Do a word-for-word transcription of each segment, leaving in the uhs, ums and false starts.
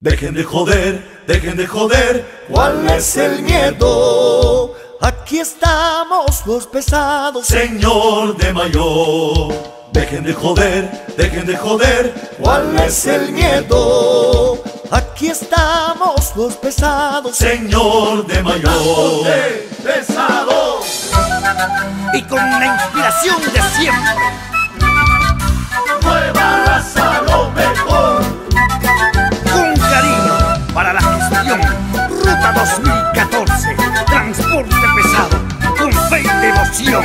Dejen de joder, dejen de joder, ¿cuál es el miedo? Aquí estamos los pesados, Señor de Mayor. Dejen de joder, dejen de joder, ¿cuál es el miedo? Aquí estamos los pesados, Señor de Mayor. de pesados. Y con la inspiración de siempre, Nueva raza, lo mejor. con cariño para la gestión. Ruta dos mil catorce, transporte pesado, con fe y devoción.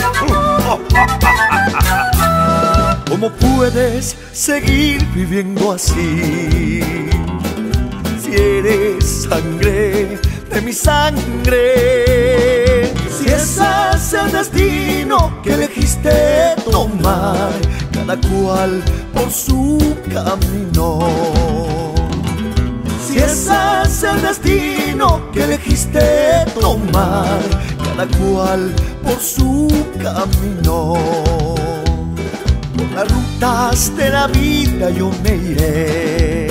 ¿Cómo puedes seguir viviendo así? Si eres sangre de mi sangre, si ese es el destino que elegiste tomar, cada cual por su camino. Si ese es el destino que elegiste tomar, cada cual por su camino. Por las rutas de la vida yo me iré.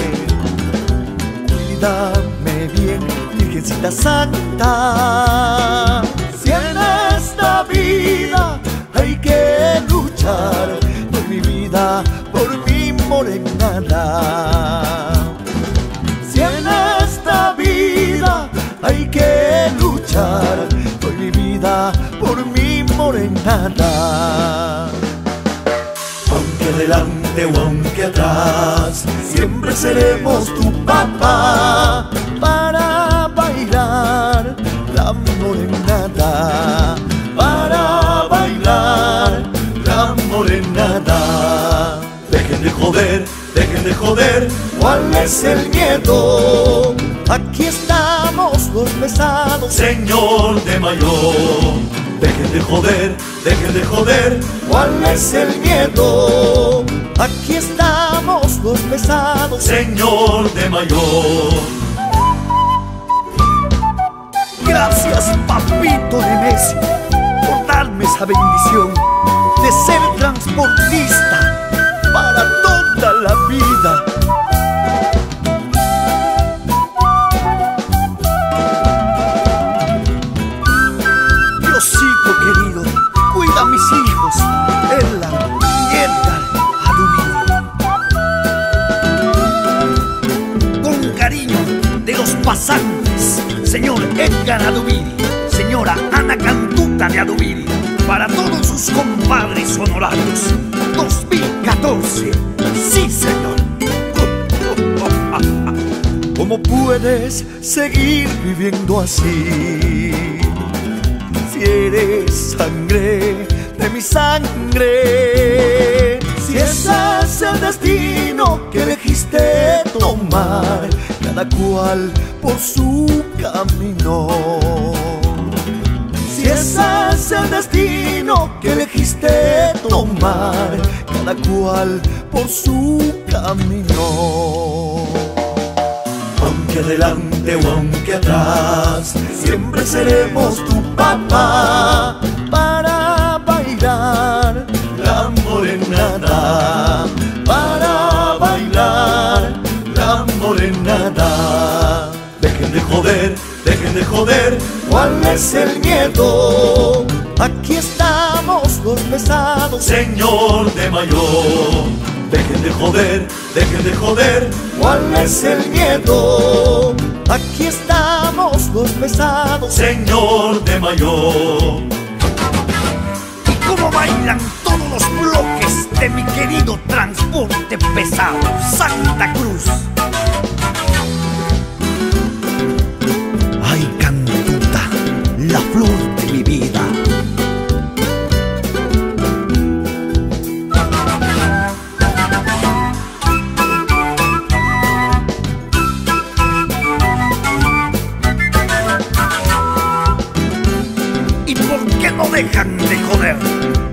Cuídame bien, Virgencita Santa. Si en esta vida hay que luchar, doy mi vida por mi morenada. Si en esta vida hay que luchar, doy mi vida por mi morenada. Aunque adelante o aunque atrás, siempre seremos tu papá. Para bailar la morenada, Para bailar la morenada. Dejen de joder, dejen de joder, ¿cuál es el miedo? aquí estamos los pesados, Señor de Mayor. Dejen de joder, dejen de joder, ¿cuál es el miedo? aquí estamos los pesados. Señor de Mayor. Gracias, papito Nemesio, por darme esa bendición de ser transportista para toda la vida. Diosito querido, cuida a mis hijos, Erlan y Edgar Adubiri. Con cariño de los pasantes, señor Edgar Adubiri, señora Ana Cantuta de Adubiri, para todos sus compadres honorarios. dos mil catorce, sí señor. ¿Cómo puedes seguir viviendo así? Si eres sangre de mi sangre, si ese es el destino que elegiste tomar, cada cual por su camino. Si ese es el destino que elegiste tomar, cada cual por su camino. Aunque adelante o aunque atrás, siempre seremos tu papá. Para bailar La morenada, para bailar la morenada. Dejen de joder, dejen de joder, ¿cuál es el miedo? aquí estamos los pesados, Señor de Mayor. Dejen de joder, dejen de joder, ¿cuál es el miedo? aquí estamos los pesados. Señor de Mayor. Y cómo bailan todos los bloques de mi querido transporte pesado, Santa Cruz. Ay, Cantuta, la flor de mi vida. ¿Y por qué no dejan de joder?